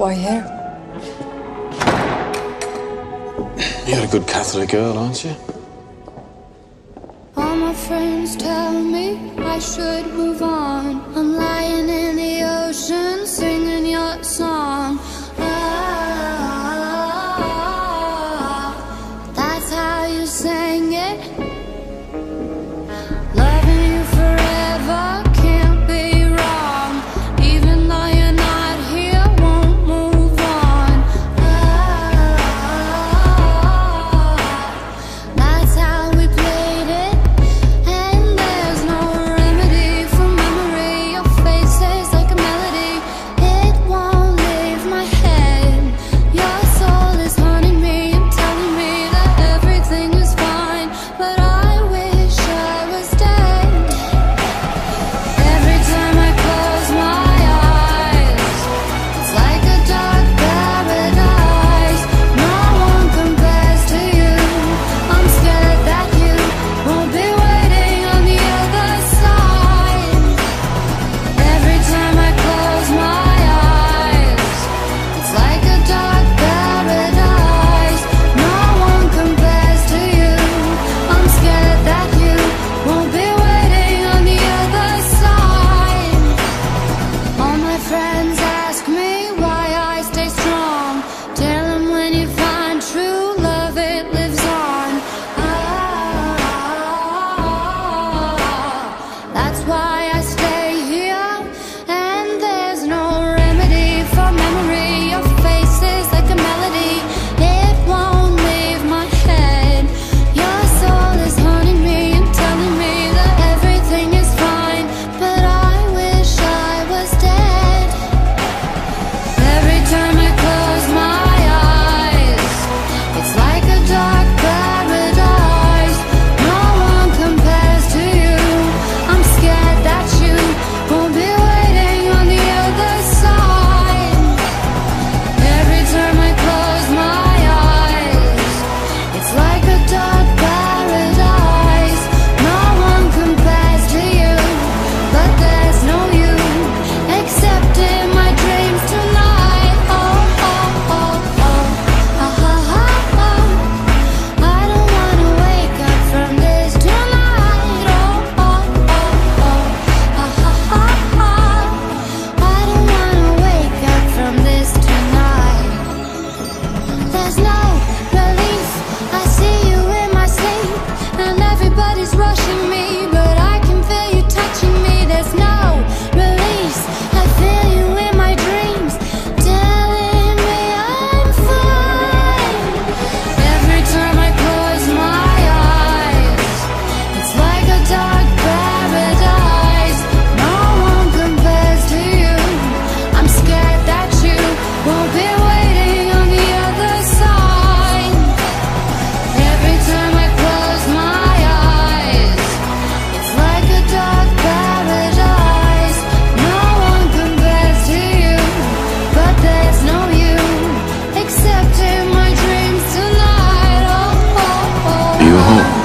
Why here? You're a good Catholic girl, aren't you? All my friends tell me I should move on. I'm lying in the ocean singing your song. Ah, that's how you sang it. Loving you forever can't be wrong. Even though you're not here, won't move on. Ah, that's how we played it. And there's no remedy for memory. Your face is like a melody. It won't leave my head. Your soul is haunting me and telling me that everything is fine, but I wish I was dead. Every time I close my eyes, it's like a dark paradise. No one compares to you. I'm scared that you won't be waiting on the other side. Every time I close my eyes, it's like a dark paradise. No one compares to you. I'm scared that you won't be waiting on the other side. All my friends ask me why I stay strong. Tell them when you find true love, it lives on. Ah, that's why I stay here. And there's no remedy for memory. Your face is like a melody. It won't leave my head. Your soul is haunting me and telling me that everything is fine, but I wish I was dead. Every time I close my eyes, it's like a dark paradise. No one compares to you. I'm scared that you won't be waiting on the other side. Every time I close my eyes, it's like a dark paradise. No one compares to you, but there's no you except in my dreams tonight. Oh, oh, oh, oh, ah, ah, ah, ah. I don't wanna wake up from this tonight. Oh, oh, oh, oh, ah, ah, ah, ah. I don't wanna wake up from this tonight. There's no relief. I see you in my sleep, and everybody's rushing me, but I can feel you touching me. There's no release. I feel you in my dreams, telling me I'm fine. Every time I close my eyes, it's like a dark paradise. No one compares to you. I'm scared that you won't be waiting on the other side. Every time I close my eyes, it's like a dark paradise. No one compares to you, but there's no you except in my dreams tonight. Oh, oh, oh. Are you home?